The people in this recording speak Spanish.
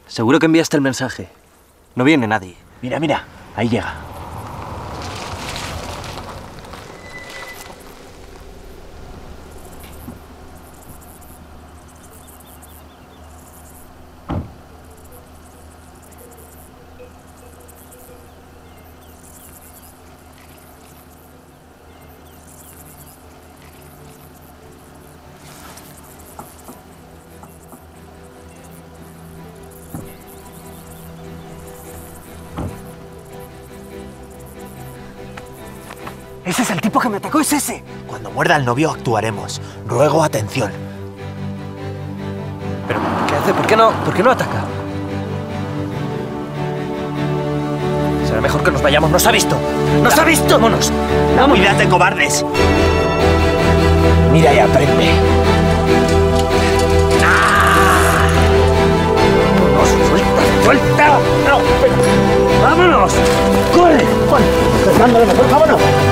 Seguro que enviaste el mensaje. No viene nadie. Mira, mira, ahí llega. ¡Ese es el tipo que me atacó! ¡Es ese! Cuando muerda al novio actuaremos. Ruego atención. ¿Pero qué hace? ¿Por qué no ataca? Será mejor que nos vayamos. ¡Nos ha visto! ¡Nos ha visto! ¡Vámonos! ¡Vámonos! ¡Mírate, cobardes! Mira y aprende. ¡Vámonos! ¡Suelta! ¡Suelta! ¡No! ¡Vámonos! ¡Corre! Bueno, pues dándole mejor, vámonos.